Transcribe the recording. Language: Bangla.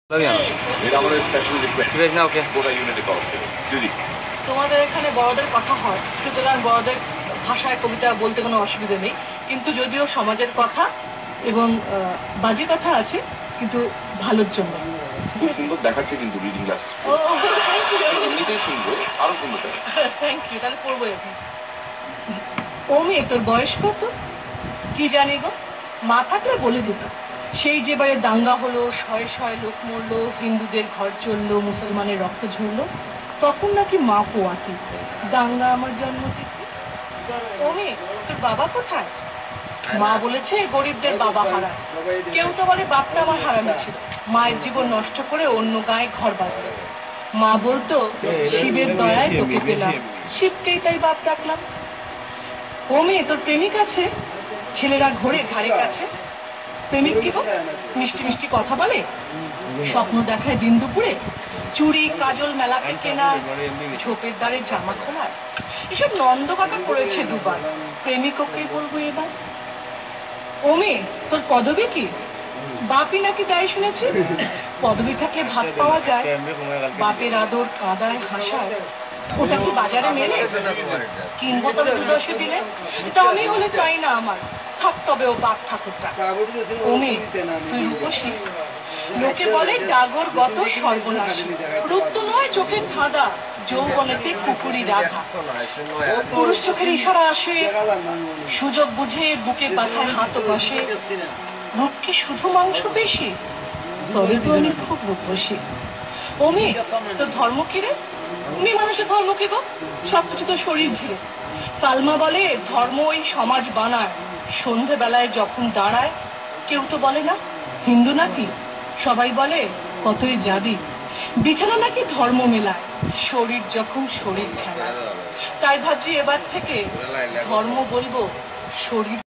তোমাদের এখানে বড়দের কথা হয়, সুতরাং বড়দের ভাষায় কবিতা বলতে কোনো অসুবিধা নেই, কিন্তু যদিও সমাজের কথা এবং বাজে কথা আছে, কিন্তু ভালোর জন্য। খুব সুন্দর দেখাচ্ছে কিন্তু রিডিং ক্লাস। এমনিতেই সুন্দর, আরো সুন্দর। Thank you. তাহলে পড়বো এখন। ও মেয়ে, তোর বয়স কত? কি জানি গো, মা থাকলে বলে দিত। সেই যেবারে দাঙ্গা হলো, শয়ে শয়ে লোক মরলো, হিন্দুদের ঘর চললো, মুসলমানের রক্ত ঝরলো, তখন নাকি মা পোয়াতি। দাঙ্গা আমার জন্মতিথি। ও মেয়ে, তোর বাবা কোথায়? মা বলেছে গরিবদের বাবা হারায়। কেউ তো বলে বাপটা আমার হারানো ছিল, মায়ের জীবন নষ্ট করে অন্য গায়ে ঘর বাঁধলো। মা বলতো শিবের দয়ায় তোকে পেলাম, শিবকেই তাই বাপ ডাকলাম। ও মেয়ে, তোর প্রেমিক আছে? ছেলেরা ঘোরে ধারে কাছে। প্রেমিক কি গো, মিষ্টি মিষ্টি কথা বলে, স্বপ্ন দেখায় দিন দুপুরে, চুড়ি কাজল মেলাতে কেনা, ঝোপের দ্বারে জামা খোলা, এসব নন্দকাকা করেছে দুবার। প্রেমিক ওকে বলবো এবার। ও মেয়ে, তোর পদবী কি? বাপই নাকি দেয় শুনেছি। পদবী থাকলে ভাত পাওয়া যায়, বাপের আদর কাদায় হাসায়, ওটা কি বাজারে মেলে? কিনবো তবে 2-10 দিনে, দামি হলে চাই না আমার, থাক তবে ও বাপ ঠাকুরটা। ও মেয়ে, তুই রূপসী। লোকে বলে ডাগর গত সর্বনাশী, রূপ তো নয় চোখের ধাঁধা, যৌবনেতে কুকুরি রাধা। পুরুষ চোখের ইশারা আসে, সুযোগ বুঝে বুকে পাছায় হাত বসে। রূপ কি শুধু মাংস পেশি? তবে তো আমি খুব রূপসী। ও মেয়ে, তোর ধর্ম কি রে? মেয়ে মানুষের ধর্ম কি গো, সবকিছু তো শরীর ঘিরে। সালমা বলে ধর্ম ওই সমাজ বানায়, সন্ধেবেলায় যখন দাঁড়ায়। কেউ তো বলে না হিন্দু নাকি, সবাই বলে কতই যাবি। বিছানা নাকি ধর্ম মেলায়, শরীর যখন শরীর খেলায়। তাই ভাবছি এবার থেকে ধর্ম বলবো শরীর।